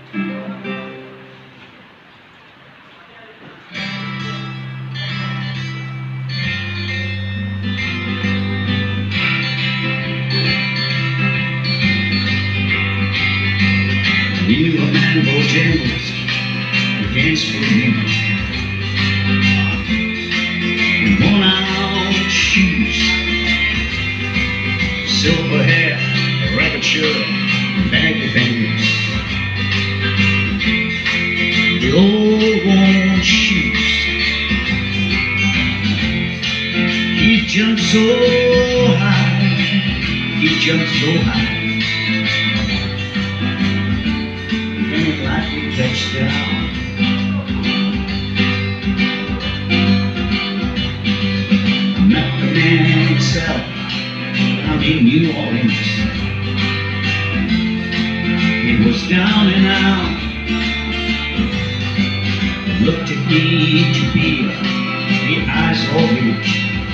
You a man of Bojangles, against for me, and worn-out shoes, silver hair, a ragged shirt, and baggy pants. The old worn shoes. He jumped so high, he jumped so high. Like he touched down. Met the man himself down in New Orleans. It was down and out. Looked at me to be the eyes all rich.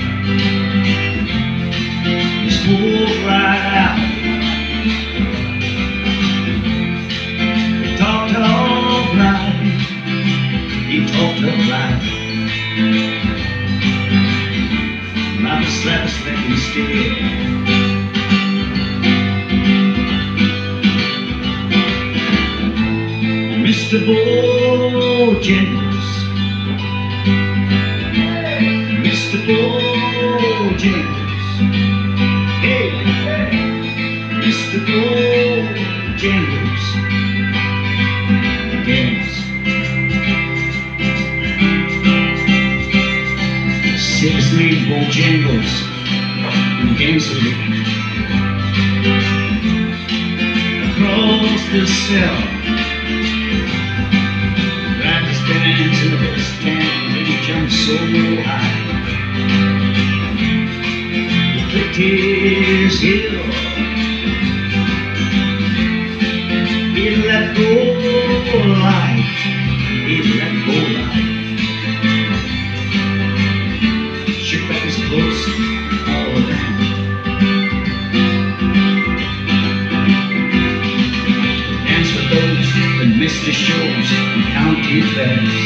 He spoke right out. He talked of life, like a slap slapping stick. Mr. Bojangles, Mr. Bojangles, hey, Mr. Bojangles, yes. His name Bojangles in Gainesville. Across the cell, like the stands in the best stand, and he jumped so high. He clicked his heel, he let go life, he let go life. Shook back his clothes all around. Danced with those that missed the shows in county fairs.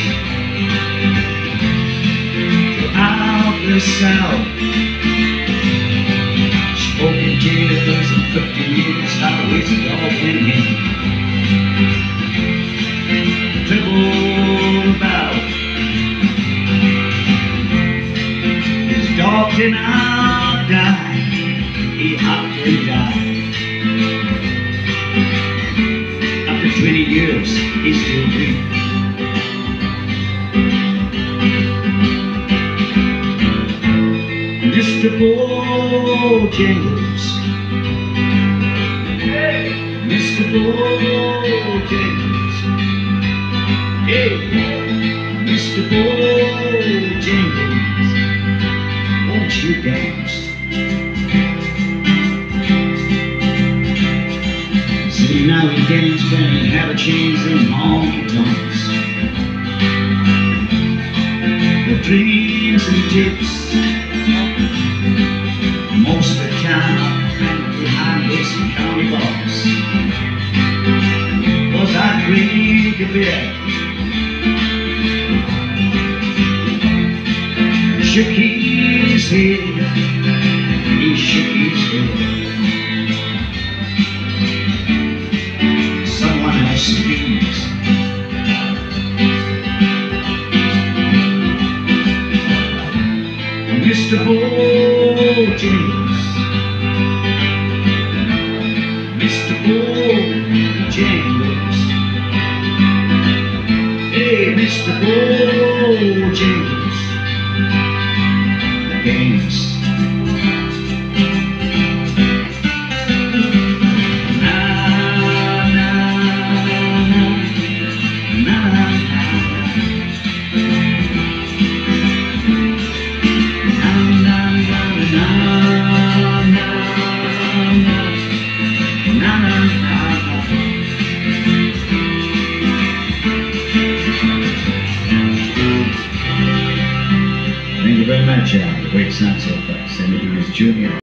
Throughout the South, spoken tears and 50 years, how wasted all in him. Dribbled about. Dog and I'll die, he hopped and died. After 20 years, he's still breathing. Mr. Bojangles, hey, Mr. Bojangles, hey, Mr. Bojangles. Won't you dance? See, now we dance when we have a chance in honky tonks. The dreams and tips, most of the time I'm behind this county box. 'Cause I drink a bit. Shook his head, he shook his head. Someone else speaks. Mr. Bojangles, Mr. Bojangles, hey, Mr. Bojangles. Games. Thank you very much, the great sound so far. Send it to his junior.